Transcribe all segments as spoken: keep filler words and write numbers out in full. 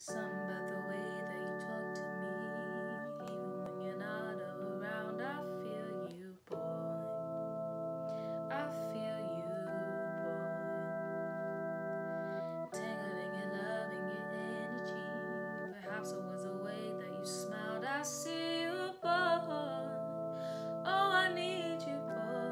Something about the way that you talk to me, even when you're not around, I feel you, boy. I feel you, boy. Tangled in your love and your energy. Perhaps it was the way that you smiled. I see you, boy. Oh, I need you, boy.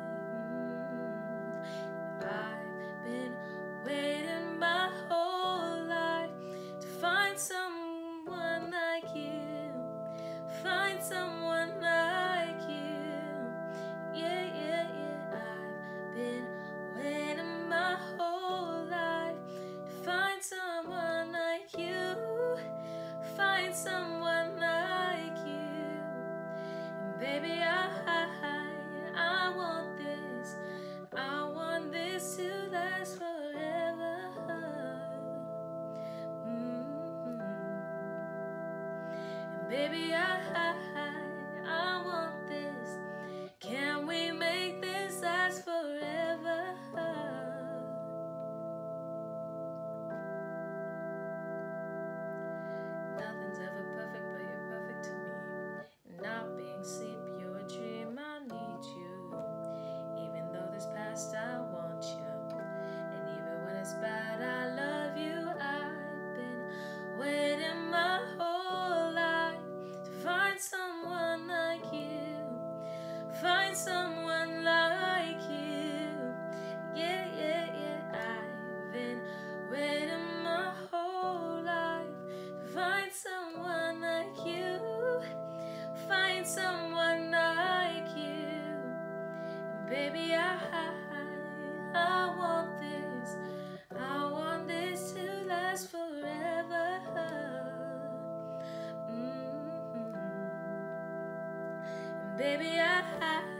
Mm. I've been waiting my whole life to find someone like you, find someone like you. Yeah, yeah, yeah. I've been waiting my whole life to find someone like you, find someone like you. And baby, I, I, I want this, I want this to last forever. Mm-hmm. And baby, I, I, I want this. Can we make this last forever? Nothing's ever perfect, but you're perfect to me. And not being sleep, you're a dream. I need you. Even though this past, I want you. And even when it's bad, I love you. I've been waiting my whole life to find someone like you, find someone like you. Yeah, yeah, yeah. I've been waiting my whole life to find someone like you, find someone like you. And baby, I, I want this, I want this to last forever. Mm-hmm. And baby, I